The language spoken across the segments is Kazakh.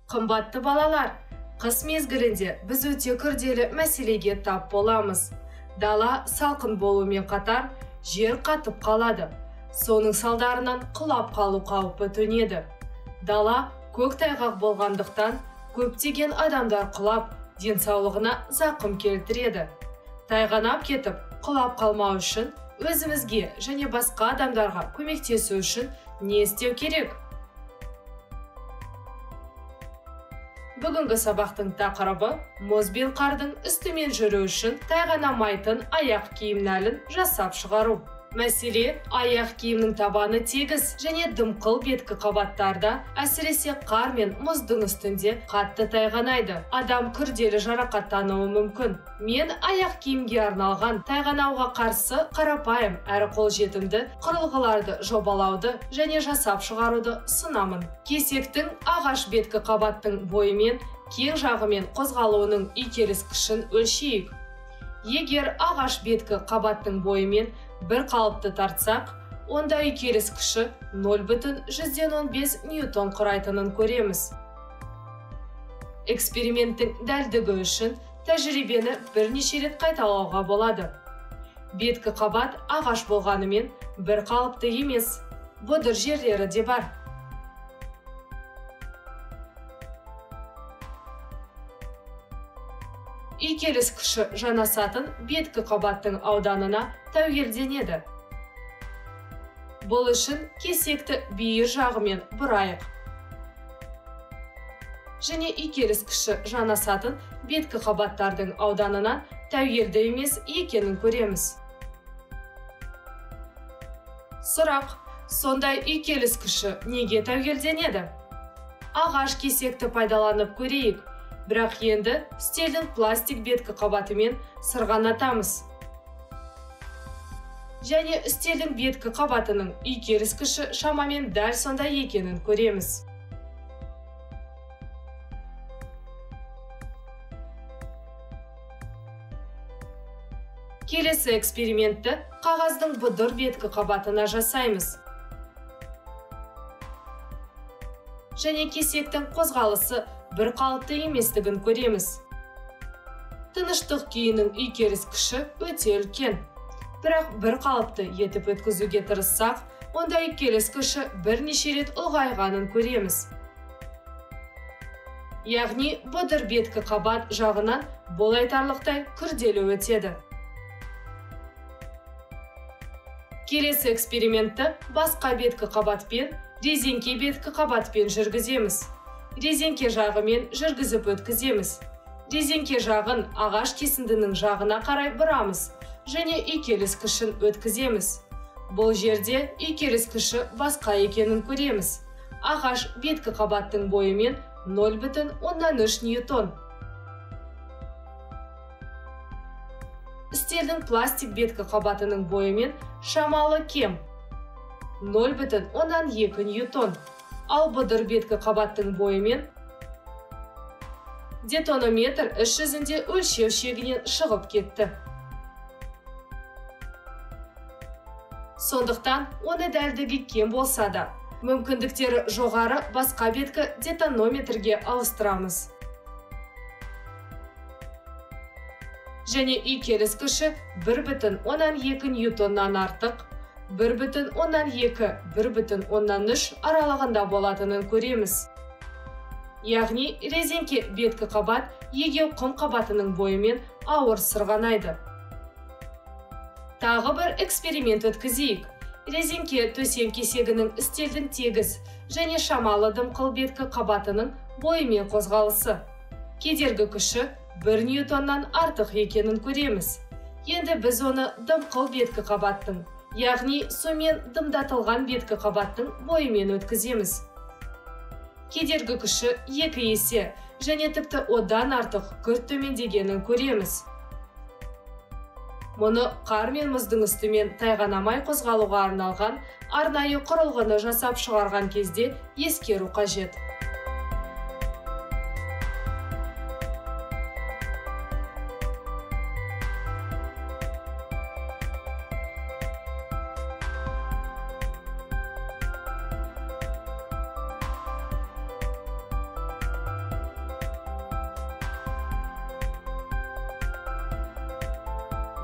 Қымбатты балалар, қыс мезгілінде біз өте күрделі мәселеге тап боламыз. Дала салқын болумен қатар, жер қатып қалады. Соның салдарынан құлап қалу қаупі төнеді. Дала көктайғақ болғандықтан, көптеген адамдар құлап, денсаулығына зақым келтіреді. Тайғанап кетіп, құлап қалмау үшін өзімізге және басқа адамдарға көмектесу үшін не істеу керек? Бүгінгі сабақтың тақырыбы мұз бен қардың үстімен жүру үшін тайғанамайтын аяқ киімнәлін жасап шығару. Мәселе, аяқ киімнің табаны тегіс және дымқыл беткі қабаттарда, әсіресе қар мен мұздың үстінде қатты тайғанайды. Адам күрделі жарақаттануы мүмкін. Мен аяқ киімге арналған тайғанауға қарсы қарапайым әрі қолжетімді құрылғыларды жобалауды және жасап шығаруды ұсынамын. Кесектің ағаш беткі қабаттың бойымен, кең жағымен қозғалуының үйкеліс күшін өлшейік. Егер ағаш беткі қабаттың бойымен бір қалыпты тартсақ, онда үйкеліс күші 0,115 ньютон құрайтынын көреміз. Эксперименттің дәлдігі үшін тәжірибені бірнеше рет қайталауға болады. Беткі қабат ағаш болғанымен бір қалыпты емес, бұдыр жерлері де бар. Үйкеліс күші жанасатын беткі қабаттың ауданына тәуелденеді. Бұл үшін кесекті бүйір жағымен бұрайық. Және үйкеліс күші жанасатын беткі қабаттардың ауданына тәуелді емес екенін көреміз. Сұрақ: сондай үйкеліс күші неге тәуелденеді? Ағаш кесекті пайдаланып көрейік. Бірақ енді үстелдің пластик беткі қабатымен сырғанатамыз. Және үстелдің беткі қабатының үйкеліс күші шамамен дәл сондай екенін көреміз. Келесі экспериментті қағаздың бұдыр беткі қабатына жасаймыз. Және кесектің қозғалысы бір қалыпты еместігін көреміз. Тыныштық күйінің үйкеліс күші өте үлкен. Бірақ бір қалыпты етіп өткізуге тырыссақ, онда үйкеліс күші бірнеше рет ұлғайғанын көреміз. Яғни бұдыр беткі қабат жағынан бұл айтарлықтай күрделі өтеді. Келесі экспериментті басқа беткі қабатпен, резеңке беткі қабатпен жүргіземіз. Резеңке жағымен жүргізіп өткіземіз. Резеңке жағын ағаш кесіндінің жағына қарай бұрамыз және үйкеліс күшін өткіземіз. Бұл жерде үйкеліс күші басқа екенін көреміз. Ағаш беткі қабаттың бойымен 0,3 ньютон. Үстелдің пластик беткі қабатының бойымен шамалы кем 0,2 ньютон. Ал бұдыр беткі қабаттың бойымен детонометр іс жүзінде өлшеу шегінен шығып кетті. Сондықтан, оны дәлдігі кем болса да, мүмкіндіктері жоғары басқа беткі детонометрге ауыстырамыз. Және үйкеліс күші 1,2 ньютоннан артық, 1,2–1,3 аралығында болатынын көреміз. Яғни, резеңке беткі қабат егеу құм қабатының бойымен ауыр сырғанайды. Тағы бір эксперимент өткізейік. Резеңке төсем кесегінің үстелдің тегіс және шамалы дымқыл беткі қабатының бойымен қозғалысы. Кедергі күші 1 ньютоннан артық екенін көреміз. Енді біз оны дымқыл беткі қабаттың, яғни сумен дымдатылған беткі қабаттың бойымен өткіземіз. Кедергі күші 2 есе және тіпті одан артық күрт төмендегенін көреміз. Мұны қар мен мұздың үстімен тайғанамай қозғалуға арналған арнайы құрылғыны жасап шығарған кезде ескеру қажет.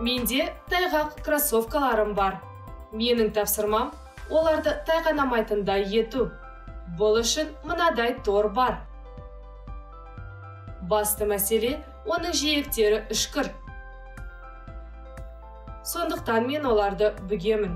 Менде тайғақ кроссовкаларым бар. Менің тапсырмам оларды тайғанамайтындай ету. Бұл үшін мынадай тор бар. Басты мәселе оның жиектері үшкір. Сондықтан мен оларды бүгемін.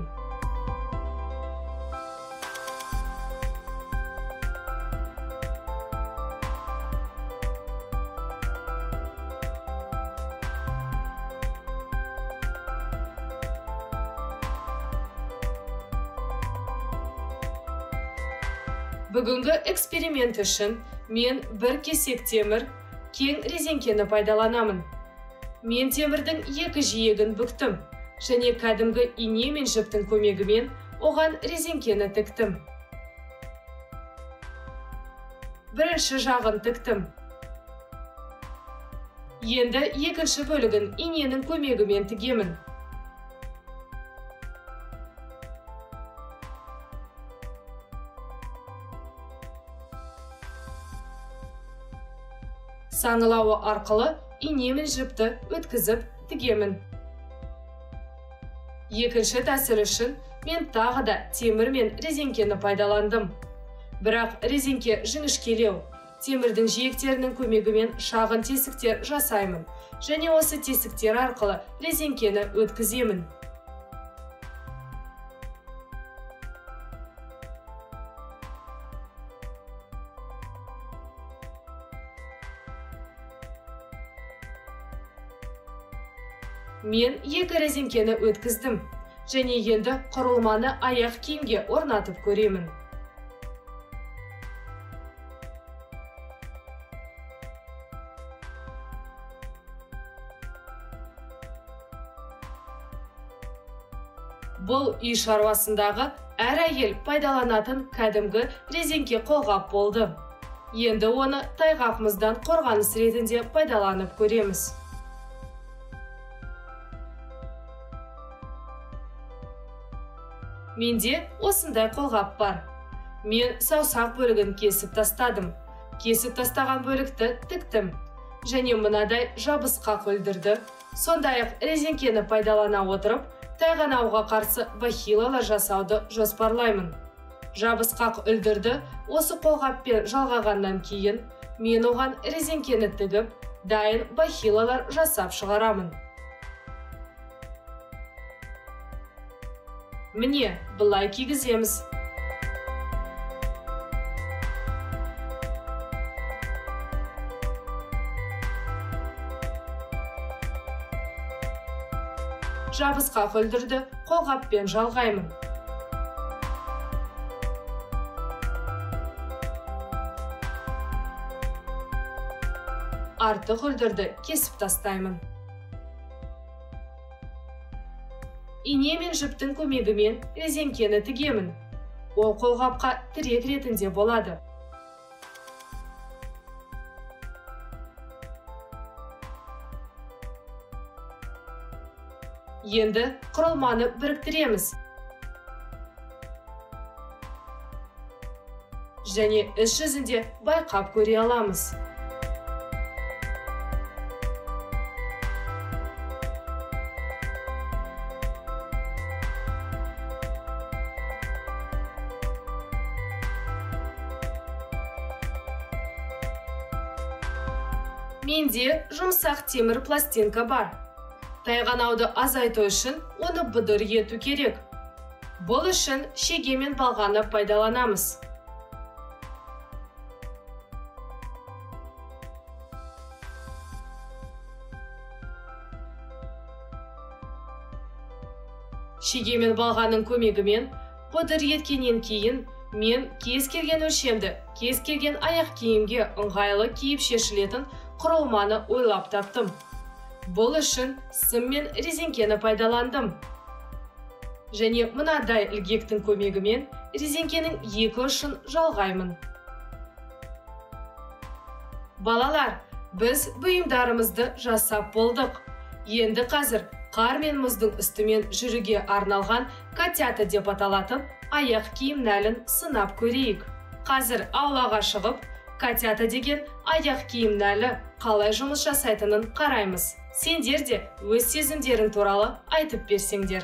Бүгінгі эксперимент үшін мен бір кесек темір, кең резеңкені пайдаланамын. Мен темірдің екі жиегін бүктім, және кәдімгі ине мен жіптің көмегімен оған резеңкені тіктім. Бірінші жағын тіктім. Енді екінші бөлігін иненің көмегімен тігемін. Саңылауы арқылы ине мен жіпті өткізіп тігемін. Екінші тәсіл үшін мен тағы да темір мен резеңкені пайдаландым. Бірақ резеңке жіңішкелеу. Темірдің жиектерінің көмегімен шағын тесіктер жасаймын, және осы тесіктер арқылы резеңкені өткіземін. Мен екі резеңкені өткіздім, және енді құрылманы аяқ киімге орнатып көремін. Бұл үй шаруасындағы әр әйел пайдаланатын кәдімгі резеңке қолғап болды. Енді оны тайғақымыздан қорғаныс ретінде пайдаланып көреміз. Менде осындай қолғап бар. Мен саусақ бөлігін кесіп тастадым. Кесіп тастаған бөлікті тіктім. Және мынадай жабысқақ үлдірді. Сондай-ақ резеңкені пайдалана отырып, тайғанауға қарсы бахилалар жасауды жоспарлаймын. Жабысқақ үлдірді осы қолғаппен жалғағаннан кейін, мен оған резеңкені тігіп, дайын бахилалар жасап шығарамын. Міне, бұлай кигіземіз. Жабысқақ үлдірді қолғаппен жалғаймын. Артық үлдірді кесіп тастаймын. Ине мен жіптің көмегімен резеңкені тігемін. Ол қолғапқа тірек ретінде болады. Енді құрылманы біріктіреміз. Және іс жүзінде байқап көре аламыз. Менде жұмсақ темір пластинка бар. Тайғанауды азайту үшін оны бұдыр ету керек. Бұл үшін шеге мен балғаны пайдаланамыз. Шеге мен балғаның көмегімен бұдыр еткеннен кейін мен кез келген өлшемді, кез келген аяқ киімге ыңғайлы киіп шешілетін құрылманы ойлап таптым. Бұл үшін сым мен резеңкені пайдаландым. Және мынадай ілгектің көмегімен резеңкенің екі ұшын жалғаймын. Балалар, біз бұйымдарымызды жасап болдық. Енді қазір қар мен мұздың үстімен жүруге арналған котята деп аталатын аяқ киім нәлін сынап көрейік. Қазір аулаға шығып, котята деген аяқ киім нәлі қалай жұмыс жасайтынын қараймыз. Сендер де өз сезімдерің туралы айтып берсеңдер.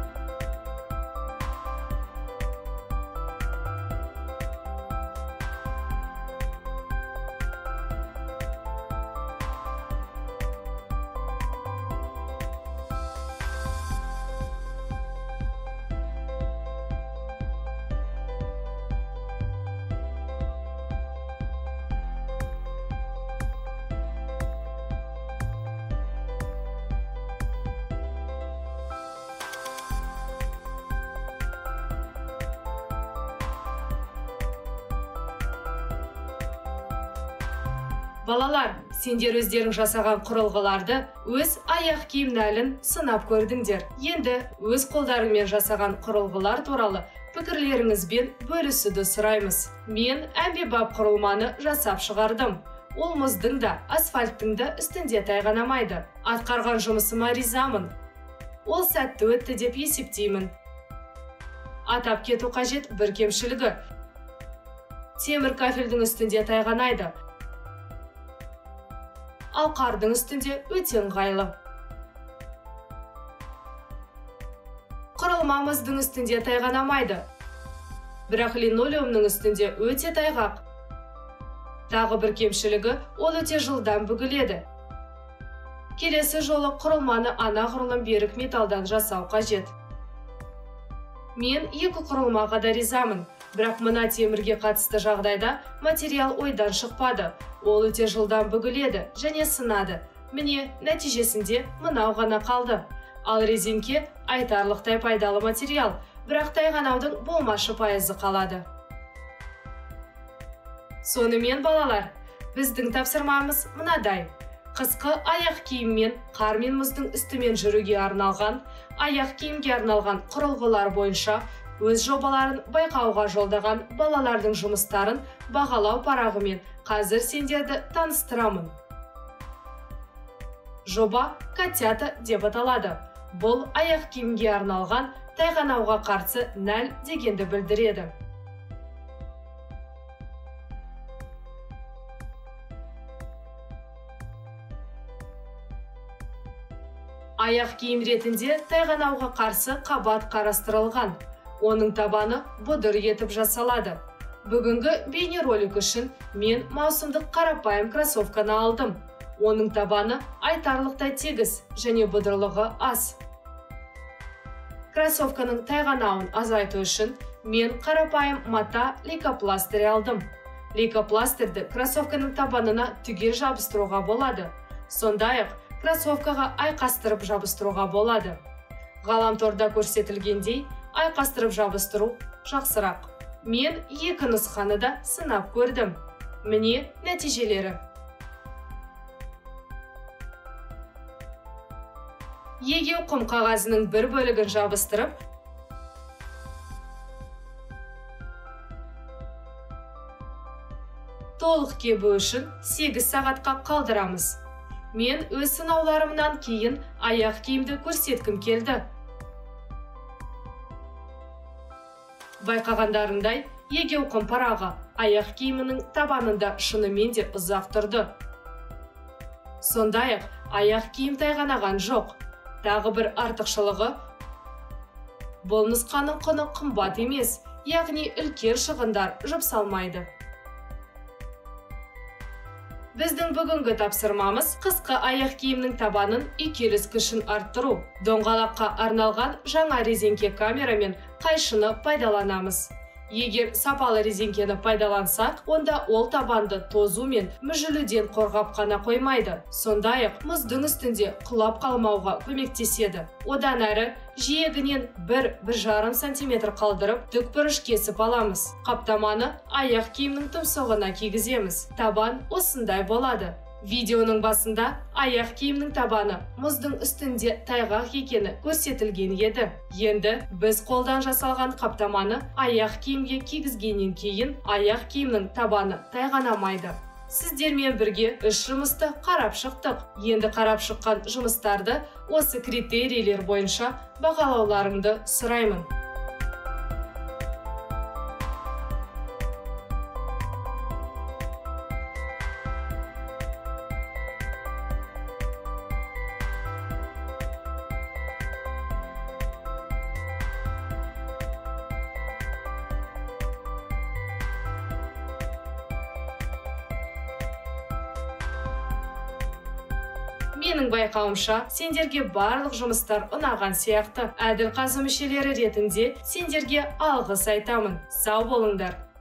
Балалар, сендер өздерің жасаған құрылғыларды өз аяқ киімнәлін сынап көрдіңдер. Енді өз қолдарыңмен жасаған құрылғылар туралы пікірлеріңізбен бөлісуді сұраймыз. Мен әмбебап құрылманы жасап шығардым. Ол мұздың да, асфальттың да үстінде тайғанамайды. Атқарған жұмысыма ризамын. Ол сәтті өтті деп есептеймін. Атап кету қажет бір кемшілігі. Темір кафельдің үстінде тайғанайды. Ал қардың үстінде өте ыңғайлы. Құрылмамыздың үстінде тайғанамайды. Бірақ линолеумның үстінде өте тайғақ. Тағы бір кемшілігі, ол өте жылдам бүгіледі. Келесі жолы құрылманы анағұрлым берік металдан жасау қажет. Мен екі құрылмаға да ризамын. Бірақ мына темірге қатысты жағдайда материал ойдан шықпады. Ол өте жылдам бүгіледі және сынады. Міне, нәтижесінде мынау ғана қалды. Ал резинке айтарлықтай пайдалы материал, бірақ тайғанаудың болмашы пайызы қалады. Сонымен, балалар, біздің тапсырмамыз мынадай. Қысқы аяқ киіммен қар мен мұздың үстімен жүруге арналған, аяқ киімге арналған құрылғылар бойынша өз жобаларын байқауға жолдаған балалардың жұмыстарын бағалау парағымен қазір сендерді таныстырамын. Жоба «Котята» деп аталады. Бұл аяқ киімге арналған тайғанауға қарсы нәл дегенді білдіреді. Аяқ киім ретінде тайғанауға қарсы қабат қарастырылған. Оның табаны бұдыр етіп жасалады. Бүгінгі бейнеролик үшін мен маусымдық қарапайым кроссовканы алдым. Оның табаны айтарлықтай тегіс және бұдырлығы аз. Кроссовканың тайғанауын азайту үшін мен қарапайым мата лейкопластырь алдым. Лейкопластырьді кроссовканың табанына түгел жабыстыруға болады. Сондай-ақ кроссовкаға айқастырып жабыстыруға болады. Ғаламторда көрсетілгендей, айқастырып жабыстыру жақсырақ. Мен екі нұсқаны да сынап көрдім. Міне нәтижелері. Егеу құм қағазының бір бөлігін жабыстырып, толық кебу үшін 8 сағатқа қалдырамыз. Мен өз сынауларымнан кейін аяқ киімді көрсеткім келді. Байқағандарындай, егеу құм парағы аяқ киімінің табанында шынымен де ұзақ тұрды. Сондай-ақ аяқ киім тайғанаған жоқ. Тағы бір артықшылығы, бұл нұсқаның құны қымбат емес, яғни үлкен шығындар жұмсалмайды. Біздің бүгінгі тапсырмамыз қысқы аяқ киімнің табанын үйкеліс күшін арттыру. Доңғалаққа арналған жаңа резеңке камера мен қайшыны пайдаланамыз. Егер сапалы резеңкені пайдалансақ, онда ол табанды тозу мен мүжілуден қорғап қана қоймайды. Сондай-ақ мұздың үстінде құлап қалмауға көмектеседі. Одан әрі жиегінен 1-1,5 см қалдырып, тікбұрыш кесіп аламыз. Қаптаманы аяқ киімнің тұмсығына кигіземіз. Табан осындай болады. Видеоның басында аяқ киімнің табаны мұздың үстінде тайғақ екені көрсетілген еді. Енді біз қолдан жасалған қаптаманы аяқ киімге кигізгеннен кейін аяқ киімнің табаны тайғанамайды. Сіздермен бірге 3 жұмысты қарап шықтық. Енді қарап шыққан жұмыстарды осы критерийлер бойынша бағалауларыңды сұраймын. Менің байқауымша, сендерге барлық жұмыстар ұнаған сияқты. Әділ қазы мүшелері ретінде сендерге алғыс айтамын. Сау болыңдар.